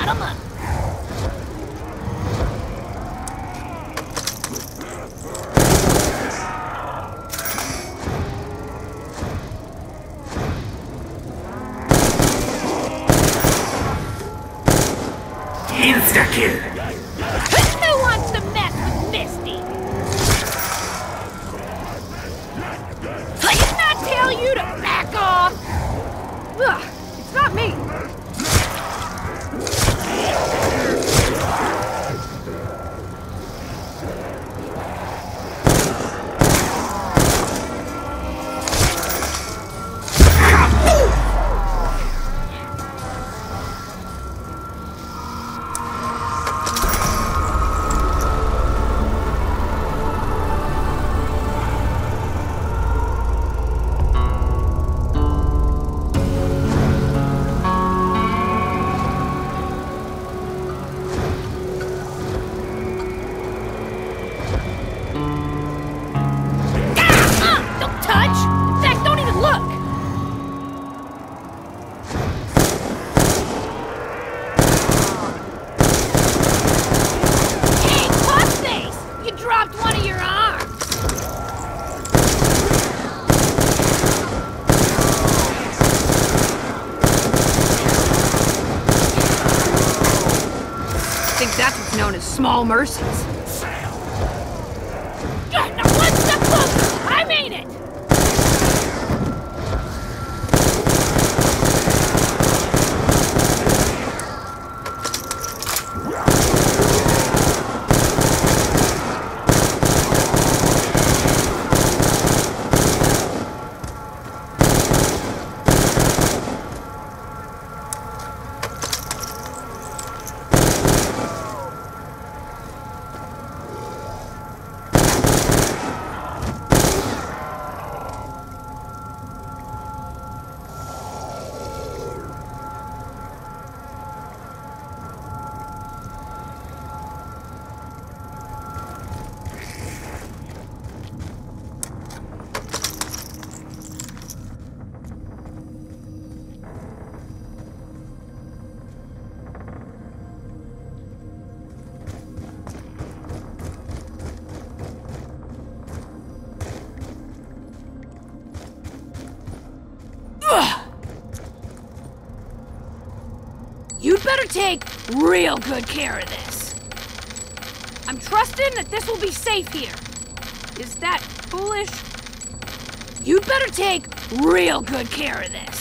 Shut 'em up! Insta-kill! Who wants to mess with Misty? Did not tell you to back off? Ugh, it's not me. That's what's known as small mercies. Now one step closer! I mean it! You'd better take real good care of this. I'm trusting that this will be safe here. Is that foolish? You'd better take real good care of this.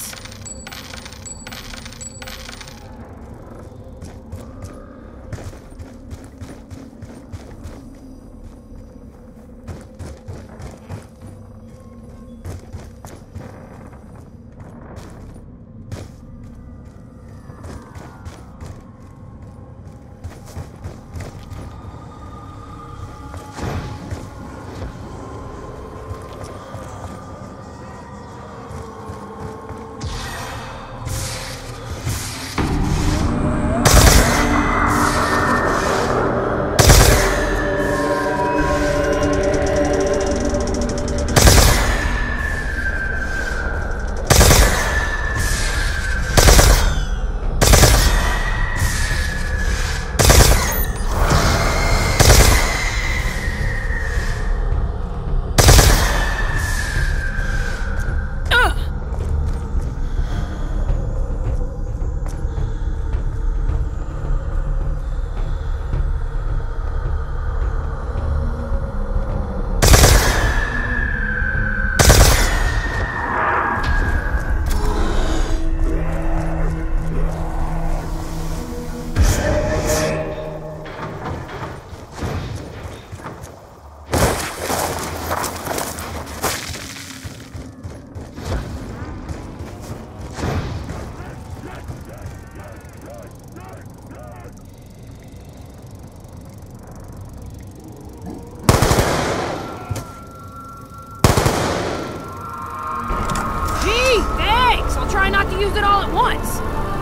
Try not to use it all at once.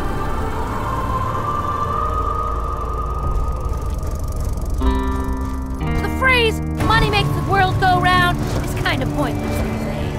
The phrase, money makes the world go round, is kind of pointless these days.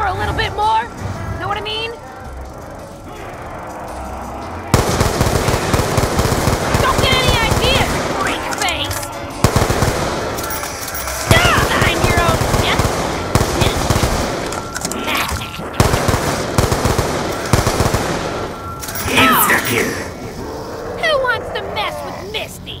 a little bit more? Know what I mean? Don't get any ideas, freak face! Mind your own shit! Who wants to mess with Misty?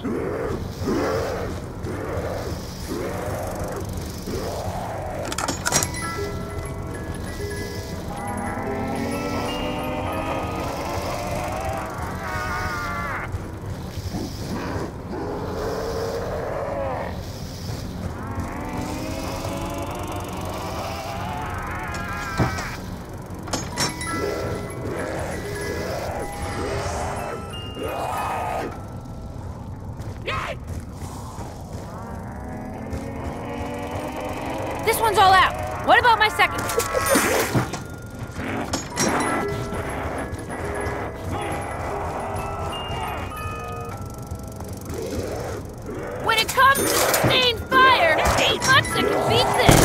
This one's all out. What about my second? When it comes to sustained fire, ain't much that can beat this.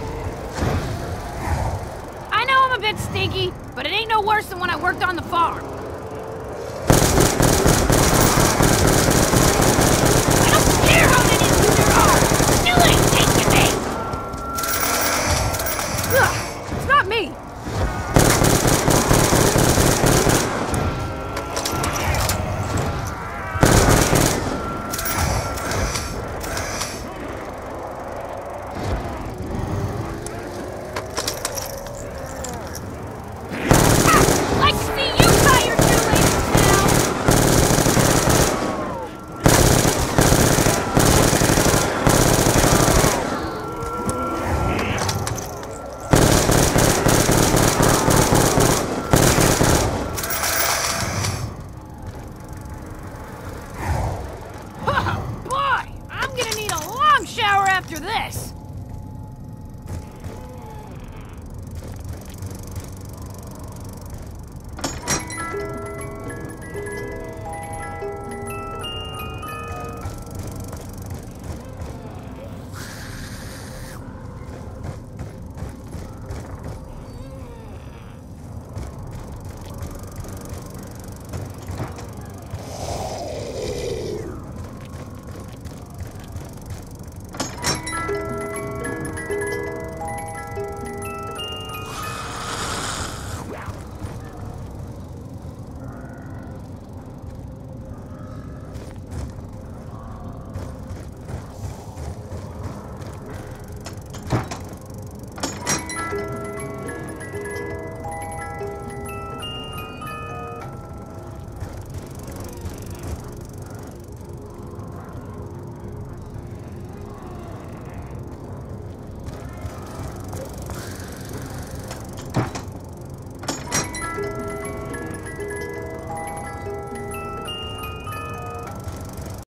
Stinky, but it ain't no worse than when I worked on the farm.